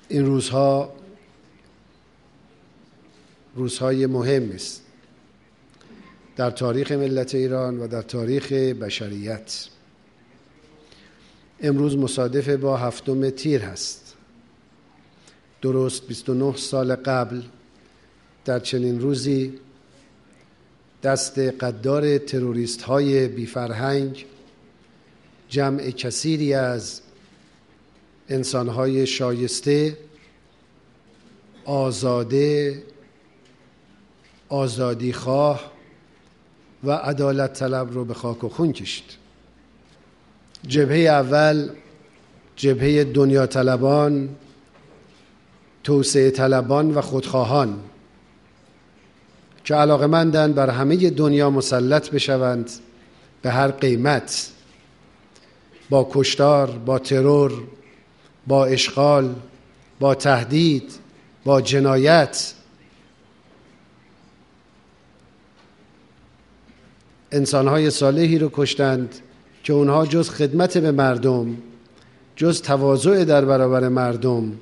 این روزهای مهم است در تاریخ ملت ایران و در تاریخ بشریت. امروز مصادف با 7 تیر هست. درست 29 سال قبل در چنین روزی دست غدار تروریست های بیفرهنگ جمع کثیری از انسانهای شایسته، آزاده، آزادیخواه و عدالت طلب رو به خاک و خون کشید. جبهه اول جبهه دنیا طلبان، توسعه طلبان و خودخواهان که علاقمندند بر همه دنیا مسلط بشوند به هر قیمت، با کشتار، با ترور، با اشغال، با تهدید، با جنایت. انسانهای صالحی رو کشتند که اونها جز خدمت به مردم، جز تواضع در برابر مردم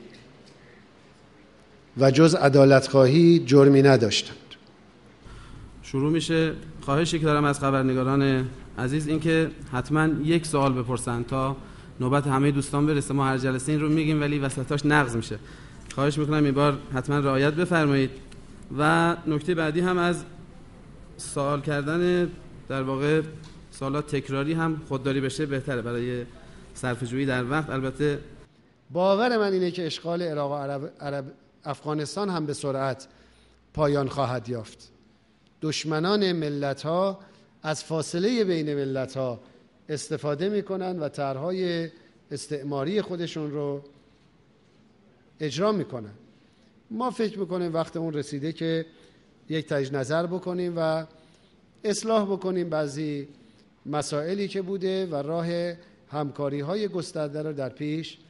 و جز عدالتخواهی جرمی نداشتند. شروع میشه. خواهشی که دارم از خبرنگاران عزیز این که حتما یک سوال بپرسن تا نوبت همه دوستان برسه. ما هر جلسه این رو میگیم ولی وسطاش نقض میشه. خواهش میکنم این بار حتما رعایت بفرمایید. و نکته بعدی هم از سوال کردن، در واقع سوالات تکراری هم خودداری بشه بهتره برای صرفه‌جویی در وقت. البته باور من اینه که اشغال عراق و افغانستان هم به سرعت پایان خواهد یافت. دشمنان ملت‌ها از فاصله بین ملت‌ها استفاده می‌کنند و طرح‌های استعماری خودشون رو اجرا می‌کنند. ما فکر می‌کنیم وقت اون رسیده که یک تجدید نظر بکنیم و اصلاح بکنیم بعضی مسائلی که بوده و راه همکاری‌های گسترده رو در پیش